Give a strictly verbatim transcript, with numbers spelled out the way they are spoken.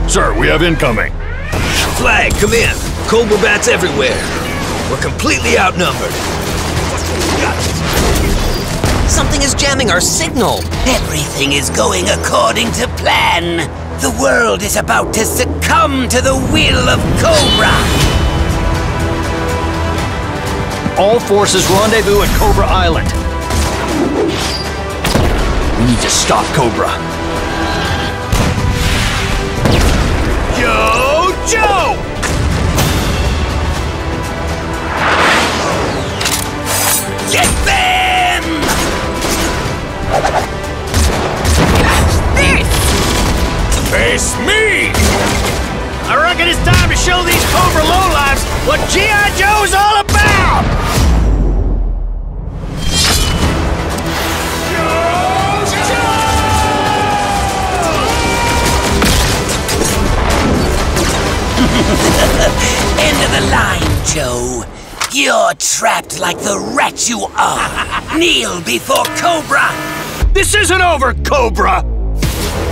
Sir, we have incoming. Flag, come in. Cobra bats everywhere. We're completely outnumbered. Something is jamming our signal. Everything is going according to plan. The world is about to succumb to the will of Cobra. All forces rendezvous at Cobra Island. We need to stop Cobra. Yo, Joe! Get them! This! Face me! I reckon it's time to show these Cobra lowlifes what G I Joe's all about! End of the line, Joe. You're trapped like the rat you are. Kneel before Cobra. This isn't over, Cobra!